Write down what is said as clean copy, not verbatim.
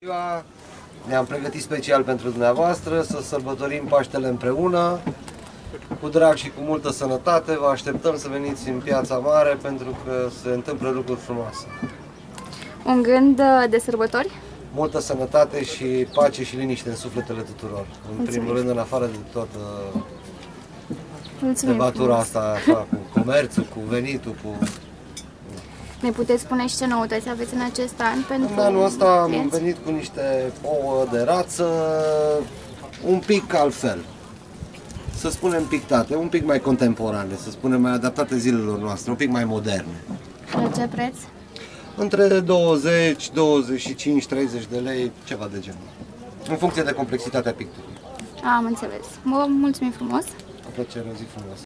Ne-am pregătit special pentru dumneavoastră să sărbătorim Paștele împreună, cu drag și cu multă sănătate. Vă așteptăm să veniți în Piața Mare pentru că se întâmplă lucruri frumoase. Un gând de sărbători? Multă sănătate și pace și liniște în sufletele tuturor. În primul rând, în afară de toată debatura asta, așa, cu comerțul, cu venitul, cu... Ne puteți spune și ce noutăți aveți în acest an pentru În anul ăsta am clienți? venit cu niște ouă de rață un pic altfel. Să spunem pictate, un pic mai contemporane, să spunem mai adaptate zilelor noastre, un pic mai moderne. La ce preț? Între 20, 25, 30 de lei, ceva de genul. În funcție de complexitatea picturii. Am înțeles. Vă mulțumim frumos! Cu plăcere, o zi frumoasă!